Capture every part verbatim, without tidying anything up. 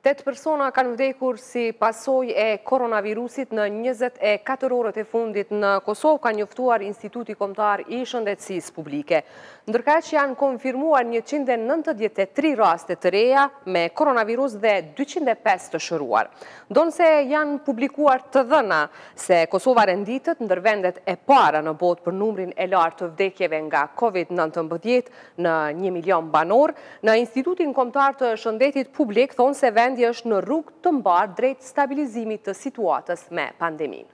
Tet persona kanë vdekur si pasojë e koronavirusit në njëzet e katër orët e fundit në Kosovë, ka njoftuar Instituti Kombëtar i Shëndetësisë Publike. Ndërkaq që janë konfirmuar njëqind e nëntëdhjetë e tri raste të reja me koronavirus dhe dyqind e pesë të shëruar. Donse janë publikuar të dhëna se Kosova renditët ndër vendet e para në botë për numrin e lartë të vdekjeve nga COVID nëntëmbëdhjetë në një milion banor, në Institutin Kombëtar të Shëndetit Publik thonë se vendi është në rrugë të mbarë drejt stabilizimit të situatës me pandemin.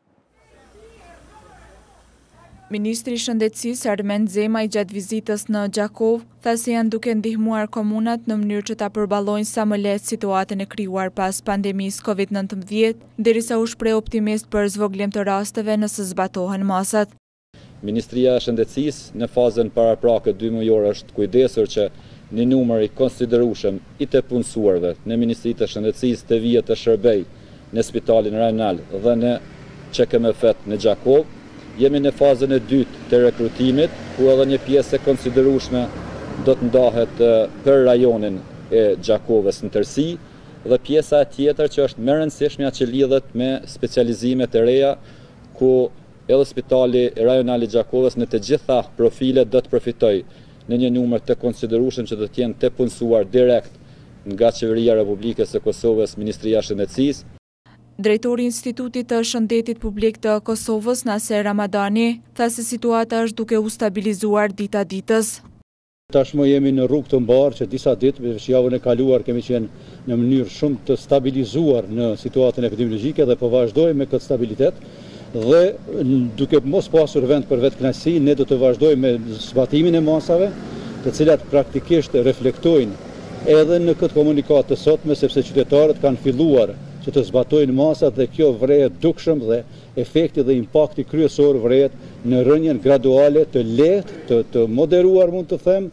Ministri i Shëndetësisë Armend Zemaj gjatë vizitës në Gjakov tha se janë duke ndihmuar komunat në mënyrë që ta përballojnë sa më lehtë situatën e krijuar pas pandemisë COVID nëntëmbëdhjetë, derisa u shpreh optimist për zvogëlim të rasteve nëse zbatohen masat. Ministria e Shëndetësisë në fazën paraprake dy mujore është kujdesur që një numër i konsiderueshëm i të punësuarve në Ministritë të Shëndetësisë të vijet të shërbej në Spitalin Rajonal dhe në Q K M F në Gjakov. Jemi në fazën e dytë të rekrutimit, ku edhe një pjesë e konsiderueshme do të ndahet për rajonin e Gjakovës në tërësi, dhe pjesa tjetër që është më e rëndësishmja që lidhet me specializimet e reja, ku edhe Spitali Rajonal i Gjakovës në të gjitha profilet do të përfitojë në një numër të konsiderueshëm që do të jenë të punësuar direkt nga Qeveria e Republikës së Kosovës, Ministria e Shëndetësisë. Drejtori i Institutit të Shëndetit Publik të Kosovës, Naser Ramadani, tha se situata është duke u stabilizuar dita ditës. Tashmë jemi në rrugë të mbarë që disa ditë, veç javën e kaluar kemi qenë në mënyrë shumë të stabilizuar në situatën epidemiologjike dhe po vazhdojmë me këtë stabilitet. Dhe duke mos pasur vend për vetë kënaqësi, ne do të vazhdojmë me zbatimin e masave, të cilat praktikisht reflektojnë edhe në këtë komunikat të sotme, sepse qytetarët kanë filluar që të zbatojnë masat dhe kjo vrehet dukshëm dhe efekti dhe impakti kryesor vrehet në rënjen graduale të lehtë, të, të moderuar mund të them.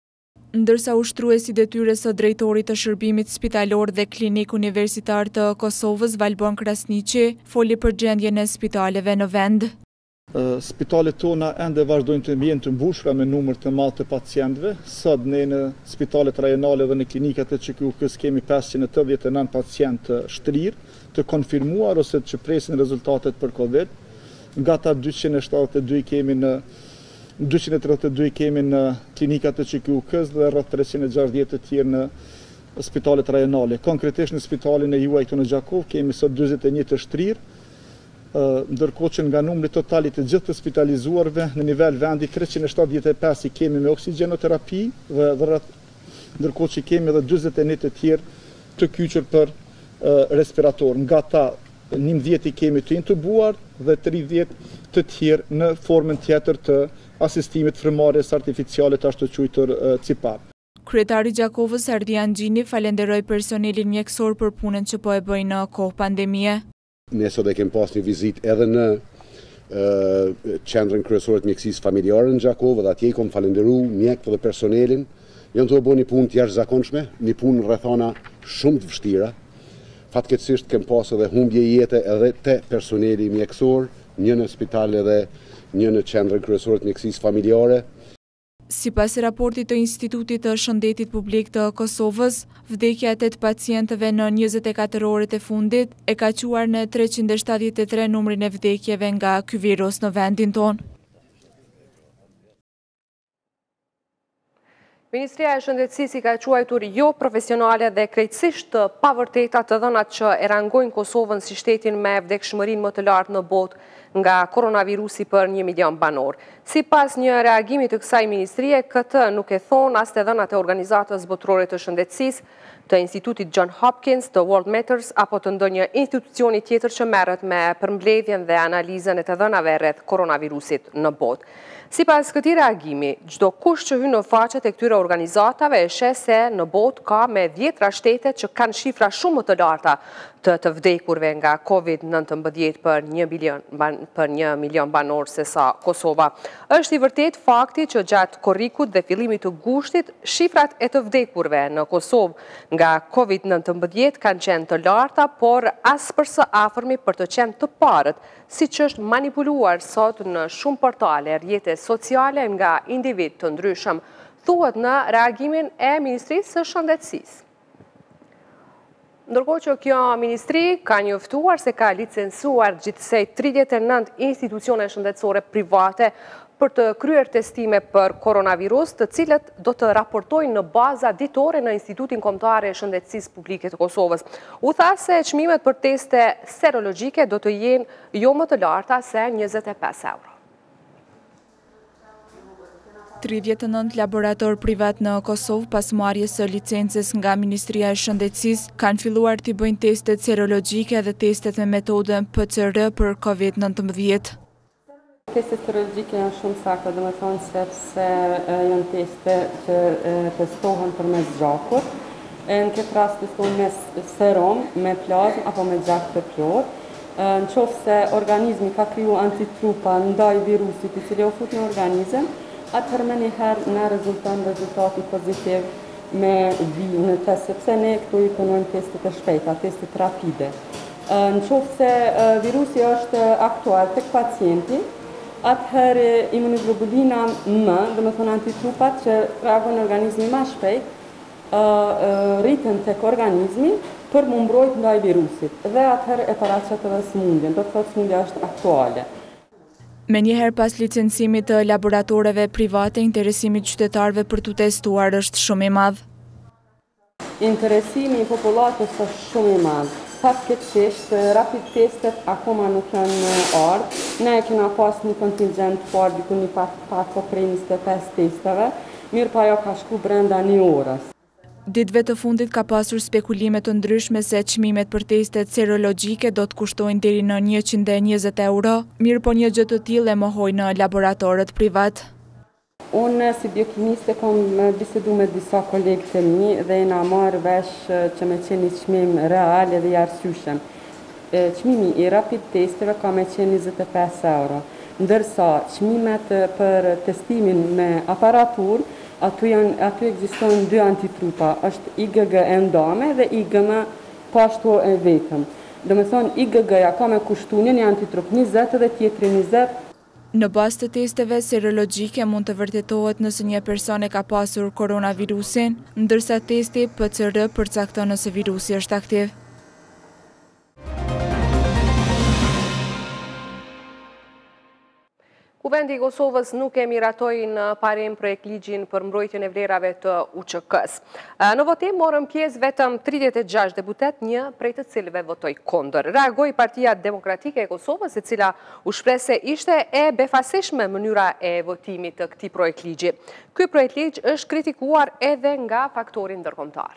Ndërsa ushtruesi detyres së drejtorit të shërbimit spitalor dhe klinik universitar të Kosovës, Valbon Krasniqi, foli për gjendjen e spitaleve në vend. Spitalet tona ende vazhdojnë të jenë të mbushura me numër të madh të pacientëve. Sot ne në spitalet rajonale dhe në klinikat e Q K M-s kemi pesëqind e tetëdhjetë e nëntë pacientë të shtrirë, të konfirmuar ose që presin rezultatet për Covid. Nga ta dyqind e shtatëdhjetë e dy kemi në dyqind e tridhjetë e dy kemi në klinikat e Q K M-s dhe rreth treqind e gjashtëdhjetë të tjerë në spitalet rajonale. Konkretisht në spitalin e juaj këtu në Gjakov kemi sot dyzet e një të shtrirë, ndërkohë që nga numri totalit të gjithë të spitalizuarve në nivel vendi treqind e shtatëdhjetë e pesë i kemi me oksigjenoterapi dhe ndërkohë që kemi edhe dyzet e një të tjerë të kyçur për respirator. Nga ta njëmbëdhjetë i kemi të intubuar dhe tridhjetë të tjerë në formën tjetër të asistimit frymëmarrjes artificiale të ashtu quajtur C P A P. Kryetari i Gjakovës Ardian Gjini falenderoi personelin mjekësor për punën që po e bëjnë në kohë pandemie. Ne sot e kem pas një vizit edhe në uh, qendrën kryesore të mjekësisë familjare në Gjakovë dhe atje i kom falenderu mjekët dhe personelin. Janë të bënë një punë të jashtëzakonshme, një punë në rrethana shumë të vështira. Fatkeqësisht kem pas edhe humbje jete edhe te personeli mjekësor, një në spital edhe një në qendrën kryesore të mjekësisë familjare. Sipas raportit të Institutit të Shëndetit Publik të Kosovës, vdekja e tetë pacientëve në njëzet e katër orët e fundit e ka quar në treqind e shtatëdhjetë e tre numrin e vdekjeve nga ky virus në vendin tonë. Ministria e Shëndetësisë i ka quajtur jo profesionale dhe krejtësisht të pavërteta të dhënat që e rangojnë Kosovën si shtetin me vdekshmërinë më të lartë në botë nga koronavirusi për një milion banor. Si pas një reagimi të kësaj ministrie, këtë nuk e thonë as të dhënat e organizatës botërore të shëndetësisë, të Institutit John Hopkins, të World Matters, apo të ndonjë institucioni tjetër që merret me përmbledhjen dhe analizën e të dhënave rreth koronavirusit në botë. Sipas këtij reagimi, çdo kush që hyn në faqet e këtyre organizatave e sheh se në botë ka me dhjetra shtete që kanë shifra shumë më të larta të të vdekurve nga COVID nëntëmbëdhjetë për një milion për një milion banor se sa Kosova. Është i vërtet fakti që gjatë korrikut dhe fillimit të gushtit, shifrat e të vdekurve në Kosovë nga COVID nëntëmbëdhjetë kanë qenë të larta, por as për së afërmi për të qenë të parët, siç është manipuluar sot në shumë portale rrjete sociale nga individ të ndryshëm, thuhet në reagimin e Ministrisë së Shëndetësisë. Ndërkohë që kjo ministri ka njoftuar se ka licencuar gjithsej tridhjetë e nëntë institucione shëndetësore private për të kryer testime për koronavirus, të cilët do të raportojnë në baza ditore në Institutin Kombëtar e Shëndetësisë Publike të Kosovës. U tha se çmimet për teste serologjike do të jenë jo më të larta se njëzet e pesë euro. tridhjetë e nëntë laborator privat në Kosovë pas marrjes së licencës nga Ministria e Shëndetësisë kanë filluar të bëjnë testet serologjike dhe testet me metodën P C R për COVID nineteen. Testet serologjike janë shumë sakta, dhe me thonë sepse janë teste që testohen përmes gjakut. Në këtë rast testohen me serum, me plazmë apo me gjak të plot. Në qoftë se organizmi ka kriju antitrupa ndaj virusit i cili u fut në organizëm, atëherë me njëherë në rezulton rezultati pozitiv me vi në test, sepse ne këtu i punojmë testet e shpejta, testet rapide. Në qoftë se virusi është aktual tek pacienti, atëherë imunoglobulina M, dhe me thonë antitrupat që reagojnë organizmi ma shpejt, rritën tek organizmi për më mbrojt ndaj virusit. Dhe atëherë e paraqet edhe smundjen, do të thotë smundja është aktuale. Me njëherë pas licencimit të laboratoreve private, interesimi i qytetarëve për të testuar është shumë i madh. Interesimi i popullatës është shumë i madh. Fatkeqësisht, rapid testet akoma nuk janë ardhur. Ne kena pas një kontingjent fort diku një pak pak prej njëzet e pesë testeve, mirë pa ajo ka shku brenda një orës. Ditëve të fundit ka pasur spekulime të ndryshme se çmimet për testet serologjike do të kushtojnë deri në njëqind e njëzet euro, mirë po një gjë të tillë e mohoi në laboratorët privat. Unë si biokimiste kam bisedu me disa kolegë të mi dhe na marrë vesh që me qenë një çmim real edhe i arsyeshëm. Çmimi i rapid testeve ka me qenë njëzet e pesë euro, ndërsa çmimet për testimin me aparatur Aty, janë, aty ekzistojnë dy antitrupa, është I G G endame dhe I G M pashtu e vetëm. Dhe me thonë, I G G-ja ka me kushtu një një antitrup njëzet dhe tjetëri njëzet. Në bazë të testeve serologjike mund të vërtetohet nëse një person e ka pasur koronavirusin, ndërsa testi P C R përcakton nëse virusi është aktiv. Kuvendi i Kosovës nuk e miratoi në parim projekt ligjin për mbrojtjen e vlerave të U Q K-s. Në votim morën pjesë vetëm tridhjetë e gjashtë deputet, një prej të cilëve votoi kundër. Reagoi Partia Demokratike e Kosovës, e cila u shpreh se ishte e befasishme mënyra e votimit të këtij projekt ligji. Ky projekt ligj është kritikuar edhe nga faktori ndërkombëtar.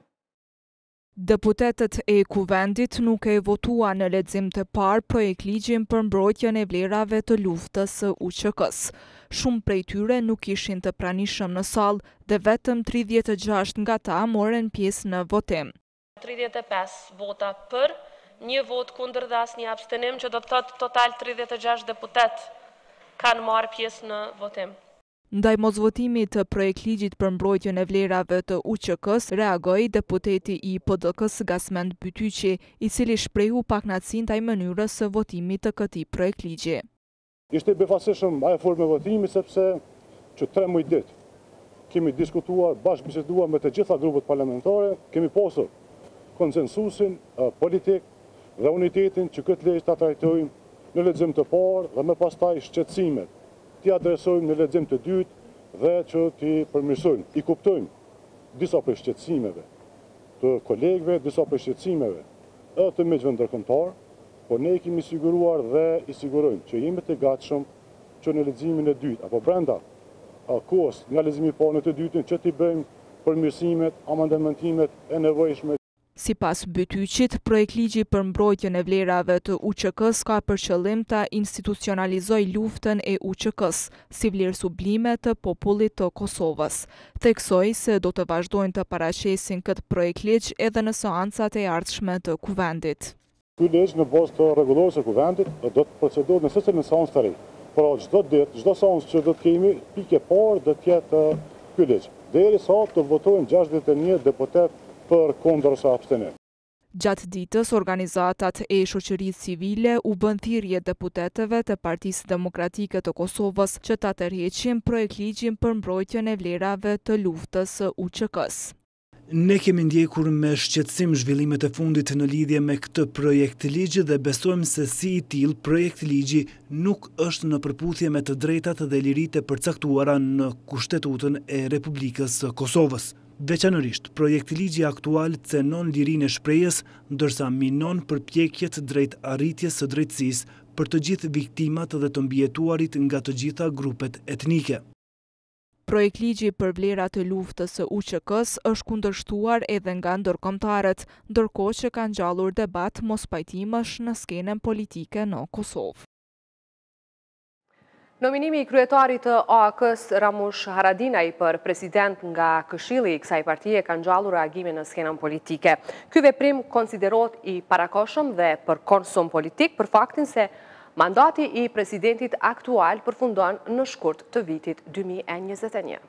Deputetët e Kuvendit nuk e votua në lexim të parë projekt ligjin për mbrojtjen e vlerave të luftës së U Q K-s. Shumë prej tyre nuk ishin të pranishëm në sallë dhe vetëm tridhjetë e gjashtë nga ta morën pjesë në votim. tridhjetë e pesë vota për, një vot kundër dhe asnjë abstenim, që do të thotë total tridhjetë e gjashtë deputet kanë marrë pjesë në votim. Ndaj mosvotimit të projekt ligjit për mbrojtjen e vlerave të U Q K-s, reagoi deputeti i P D K-s Gasmend Bytyqi, i cili shprehu pakënaqësinë ndaj mënyrës së votimit të këtij projekt ligji. Ishte befasishëm ajo formë e votimit sepse që tre muaj ditë kemi diskutuar, bashkë biseduar me të gjitha grupet parlamentare, kemi pasur konsensusin politik dhe unitetin që këtë ligj ta trajtojmë në lexim të parë dhe më pastaj shqetësimet t'i adresojmë në lexim të dytë dhe që t'i përmirësojmë. I kuptojmë disa prej shqetësimeve të kolegëve, disa prej shqetësimeve edhe të mejtë ndërkombëtar, por ne i kemi siguruar dhe i sigurojmë që jemi të gatshëm që në leximin e dytë apo brenda kohës nga leximi i parë në të dytën që t'i bëjmë përmirësimet, amandementimet e nevojshme. Sipas Bytyqit, projekt ligji për mbrojtjen e vlerave të U Q K-s ka për qëllim ta institucionalizojë luftën e U Q K-s si vlerë sublime të popullit të Kosovës. Theksoi se do të vazhdojnë të paraqesin këtë projekt ligj edhe në seancat e ardhshme të Kuvendit. Ky ligj në bazë të rregullores së Kuvendit do të procedohet në secilin seancë të re. Por çdo ditë, çdo seancë që do të kemi, pikë e parë do të jetë ky ligj. Derisa të votojnë gjashtëdhjetë e një deputet për kundër ose abstenim. Gjatë ditës, organizatat e shoqërisë civile u bën thirrje deputetëve të Partisë Demokratike të Kosovës që ta tërheqin projekt ligjin për mbrojtjen e vlerave të luftës së U Q K-s. Ne kemi ndjekur me shqetësim zhvillimet e fundit në lidhje me këtë projekt ligji dhe besojmë se si i tillë projekt ligji nuk është në përputhje me të drejtat dhe liritë e përcaktuara në Kushtetutën e Republikës së Kosovës. Veçanërisht, projekt ligji aktual cenon lirinë e shprehjes, ndërsa minon përpjekjet drejt arritjes së drejtësisë për të gjithë viktimat dhe të mbijetuarit nga të gjitha grupet etnike. Projekt ligji për vlerat e luftës së U Q K-s është kundërshtuar edhe nga ndërkombëtarët, ndërkohë që ka ngjallur debat mospajtimësh në skenën politike në Kosovë. Nominimi i kryetarit të A K-s Ramush Haradinaj për president nga këshilli i kësaj partie ka ngjallur reagime në skenën politike. Ky veprim konsiderohet i parakohshëm dhe për konsum politik për faktin se mandati i presidentit aktual përfundon në shkurt të vitit dy mijë e njëzet e një.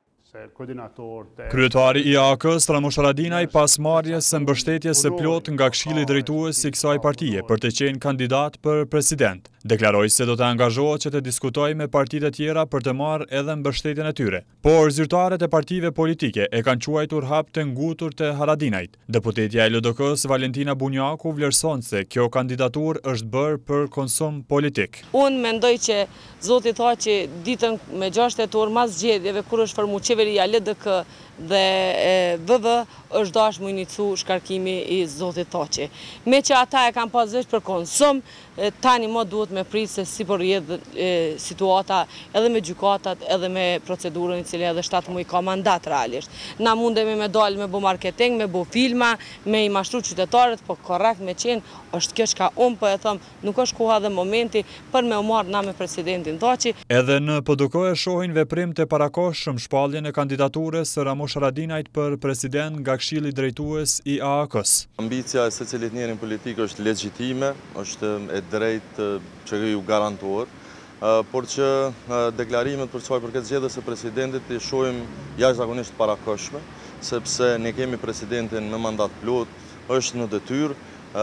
Kryetari i A K-s Ramush Haradinaj pas marrjes së mbështetjes së plot nga këshilli drejtues i kësaj partie për të qenë kandidat për president, deklaroi se do të angazhohet që të diskutojë me partitë e tjera për të marrë edhe mbështetjen e tyre. Por zyrtarët e partive politike e kanë quajtur hap të ngutur të Haradinajt. Deputetja e L D K-s Valentina Bunjaku vlerëson se kjo kandidaturë është bërë për konsum politik. Unë mendoj që zoti tha që ditën me gjashtë tetor mas zgjedhjeve kur është formuar qeveria L D K dhe V V është dash mu inicu shkarkimi i zotit Thaçi. Me që ata e kanë pas veç për konsum, tani më duhet me pritë se si për jetë situata edhe me gjykatat edhe me procedurën i cilë edhe shtatë muj ka mandat realisht. Na mundemi me dalë me bo marketing, me bo filma, me i mashtru qytetarët, po korrekt me qenë është kjo që ka unë po e thëmë, nuk është koha dhe momenti për me umarë na me presidentin Thaçi. Edhe në P D K e shohin veprim të parakohshëm shpalljen e kandidaturës së Ramush Haradinajt për president nga këshilli drejtues i A K-s. Ambicia e secilit njerin politik është legjitime, është e drejtë që ju garantuar, por që deklarimet për çfarë përket zgjedhjes së presidentit i shohim jashtëzakonisht parakohshme, sepse ne kemi presidentin me mandat plot, është në detyrë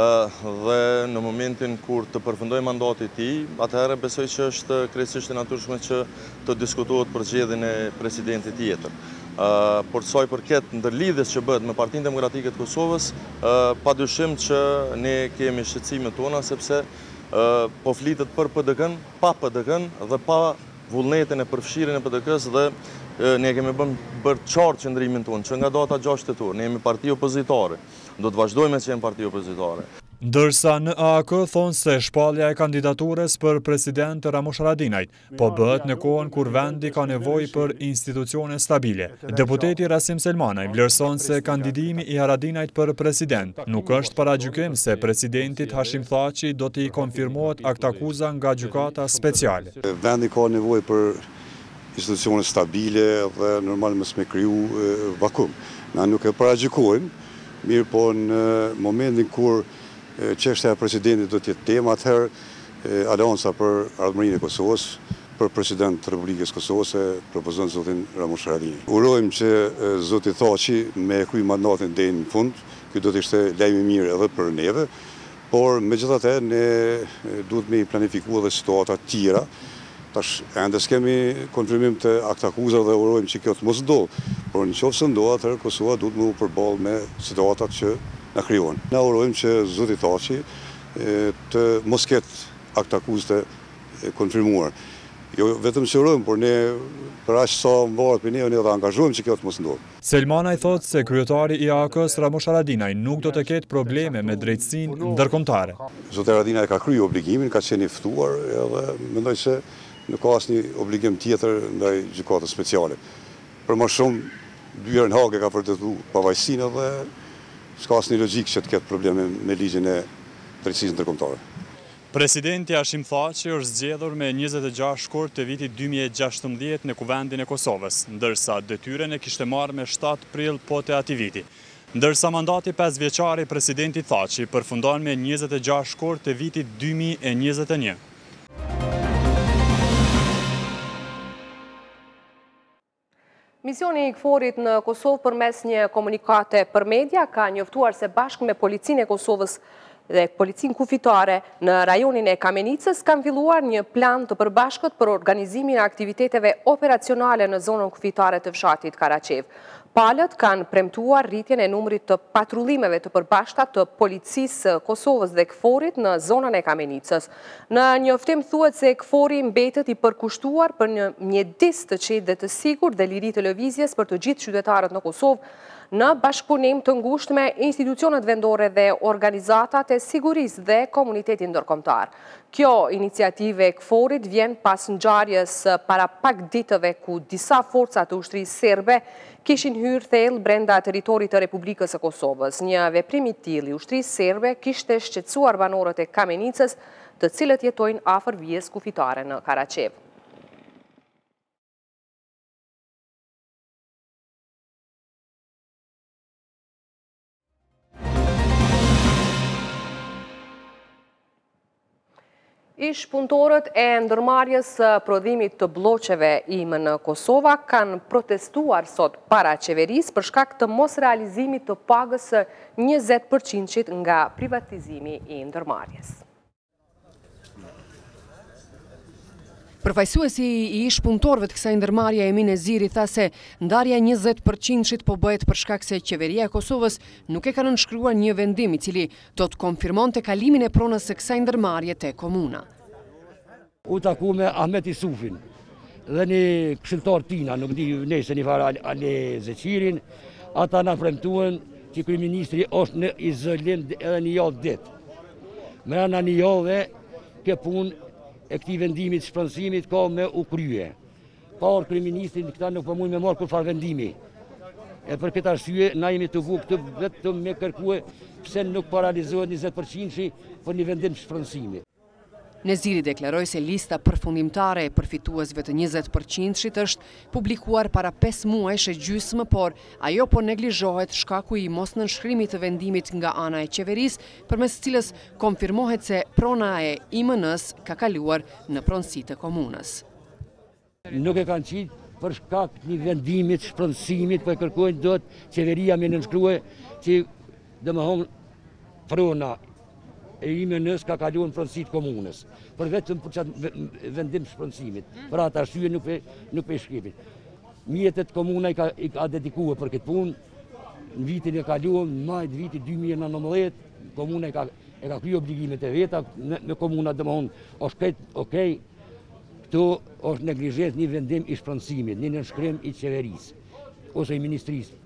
dhe në momentin kur të përfundoj mandati i tij, atëherë besoj që është krejtësisht e natyrshme që të diskutohet për zgjedhjen e presidentit tjetër. Por sa i përket ndërlidhjes që bëhet me Partinë Demokratike të Kosovës, padyshim që ne kemi shqetësimet tona sepse po flitet për P D K-n, pa P D K-n dhe pa vullnetin e përfshirjen e P D K-s dhe ne kemi bërë qartë qëndrimin tonë që nga data gjashtë tetor ne jemi parti opozitare, do të vazhdojmë të jemi parti opozitare. Ndërsa në A K thonë se shpallja e kandidaturës për president Ramush Haradinajt po bëhet në kohën kur vendi ka nevojë për institucione stabile. Deputeti Rasim Selmanaj vlerëson se kandidimi i Haradinajt për president nuk është paragjykim se presidentit Hashim Thaçi do t'i konfirmohet aktakuza nga gjykata speciale. Vendi ka nevojë për institucione stabile dhe normal mos me kriju vakum. Na nuk e paragjykojmë, mirë po në momentin kur çështja e presidentit do të jetë tema, atëherë Alianca për Ardhmërinë e Kosovës, për president të Republikës Kosovës e propozon zotin Ramush Haradinaj. Urojmë që zoti Thaçi me kry mandatin deri në fund, ky do të ishte lajm i mirë edhe për neve, por megjithatë ne duhet me planifikuar edhe situata të tjera. Tash ende s'kemi konfirmim të aktakuzave dhe urojmë që kjo të mos ndodhë, por nëse ndodh, atëherë Kosova duhet me u përballë me situatat që na krijuan. Ne urojmë që zoti Thaçi të mos ketë aktakuzë të konfirmuar. Jo vetëm që urojmë, por ne për aq sa mbahet për ne, ne do angazhohemi që kjo të mos ndodhë. Selmanaj thotë se kryetari i A K-s Ramush Haradinaj nuk do të ketë probleme me drejtësinë ndërkombëtare. Zoti Haradinaj ka kryer obligimin, ka qenë i ftuar edhe mendoj se nuk ka asnjë obligim tjetër ndaj gjykatës speciale. Për më shumë dy herë në Hagë ka vërtetuar pavajsinë dhe s'ka asnjë logjik që të ketë probleme me ligjin e drejtësisë ndërkombëtare. Presidenti Hashim Thaçi është zgjedhur me njëzet e gjashtë shkurt të vitit dy mijë e gjashtëmbëdhjetë në Kuvendin e Kosovës, ndërsa detyren e kishte marrë me shtatë prill po të atij viti. Ndërsa mandati pesë vjeçar i presidentit Thaçi përfundon me njëzet e gjashtë shkurt të vitit dy mijë e njëzet e një. Misioni i KFOR-it në Kosovë përmes një komunikate për media ka njoftuar se bashkë me policinë e Kosovës dhe policinë kufitare në rajonin e Kamenicës kanë filluar një plan të përbashkët për organizimin e aktiviteteve operacionale në zonën kufitare të fshatit Karaçev. Palët kanë premtuar rritjen e numrit të patrullimeve të përbashkëta të policisë Kosovës dhe Kforit në zonën e Kamenicës. Në njoftim thuhet se Kfori mbetet i përkushtuar për një mjedis të qetë dhe të sigurt dhe liri të lëvizjes për të gjithë qytetarët në Kosovë, në bashkëpunim të ngushtë me institucionet vendore dhe organizatat e sigurisë dhe komunitetin ndërkombëtar. Kjo iniciative e Kforit vjen pas ngjarjes para pak ditëve ku disa forca të ushtrisë serbe kishin hyrë thellë brenda territorit të Republikës së Kosovës. Një veprim i tillë i ushtrisë serbe kishte shqetësuar banorët e Kamenicës, të cilët jetojnë afër vijës kufitare në Karaçev. Ish punëtorët e ndërmarrjes së prodhimit të bloqeve ime në Kosova kanë protestuar sot para qeverisë për shkak të mos realizimit të pagës së njëzet përqind nga privatizimi i ndërmarrjes. Përfaqësuesi i ish punëtorëve të kësaj ndërmarrje Emine Ziri tha se ndarja njëzet përqind po bëhet për shkak se qeveria e Kosovës nuk e ka nënshkruar një vendim i cili do të konfirmonte kalimin e pronës së kësaj ndërmarrje te komuna. U taku me Ahmet Isufin dhe një këshilltar tina, nuk di nëse një fara Ale Zeqirin, ata na premtuan që kryeministri është në izolim edhe një javë ditë. Mrena një javë ke punë e këtij vendimit shpronësimit ka me u krye. Por kryeministri këta nuk po mund me marrë kurfar vendimi. E për këtë arsye na jemi të vu këtë vetëm me kërkue pse nuk paralizohet njëzet përqind për një vendim shpronësimi. Neziri deklaroi se lista përfundimtare e përfituesve të njëzet përqind është publikuar para pesë muajsh e gjysmë, por ajo po neglizhohet shkaku i mos nënshkrimit të vendimit nga ana e qeverisë, përmes cilës konfirmohet se prona e I M N-s ka kaluar në pronësi të komunës. Nuk e kanë qitë për shkak një vendimit shpronësimit, për kërkojnë do të qeveria me nënshkruje që domethënë prona e I M N-s ka kaluar në pronësi të komunës, për vetëm për çat vendim shpronësimit. Për atë arsye nuk e nuk e shkripin. Mjetet komuna i ka, i ka dedikuar për këtë punë. Në vitin e kaluar, në maj të vitit dy mijë e nëntëmbëdhjetë, komuna e ka e ka kryer obligimet e veta në, në komuna domthonë është këtë okej. Këtu është neglizhet një vendim i shpronësimit, një nënshkrim i qeverisë ose i ministrisë.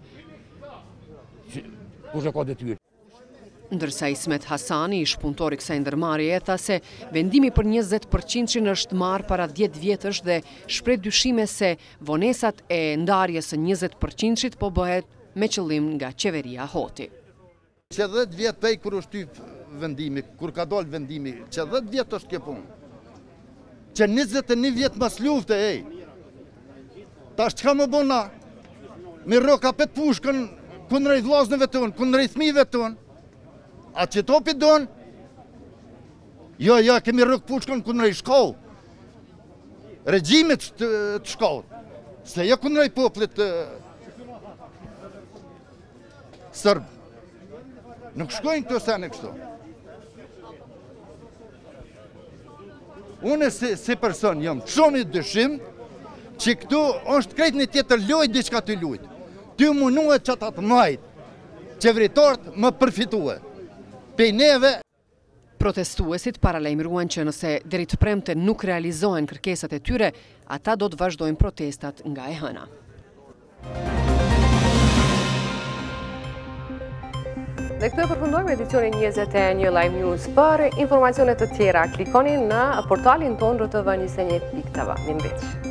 Kush e ka detyrë? Ndërsa Ismet Hasani, ish punëtor i kësaj ndërmarrjeje, tha se vendimi për njëzet përqind është marrë para dhjetë vjetësh dhe shpreh dyshime se vonesat e ndarjes së njëzet përqind po bëhet me qëllim nga qeveria Hoti. Që dhjetë vjet pej kur është typ vendimi, kur ka dalë vendimi, që dhjetë vjet është kjo punë. Që njëzet e një vjet mas lufte, ej. Tash çka më bona? Me roka pet pushkën kundrejt vllazëve tonë, kundrejt fëmijëve tonë. A që topi donë? Jo, jo, kemi rëk pushkën kundrej shkollë. Regjimit të, të shkollë. Se jo kundrej poplit të sërbë. Nuk shkojnë këto sene kështu. Unë si, si person jam shumë i dëshim që këtu është krejt një tjetër lojt diçka të lujt. Ty munue që ta të majtë. Qeveritarët më përfitue. Neve. Protestuesit paralajmëruan që nëse deri të premte nuk realizohen kërkesat e tyre, ata do të vazhdojnë protestat nga e hëna. Dhe këtë përfundojmë edicionin njëzet e një Live News. Për informacionet të tjera, klikoni në portalin tonë r t v njëzet e një pikë t v. Mirëmbëngjes.